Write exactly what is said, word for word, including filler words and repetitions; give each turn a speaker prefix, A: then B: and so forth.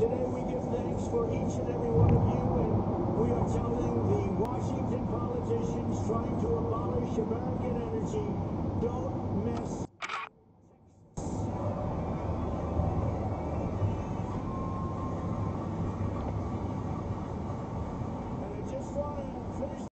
A: Today we give thanks for each and every one of you, and we are telling the Washington politicians trying to abolish American energy, don't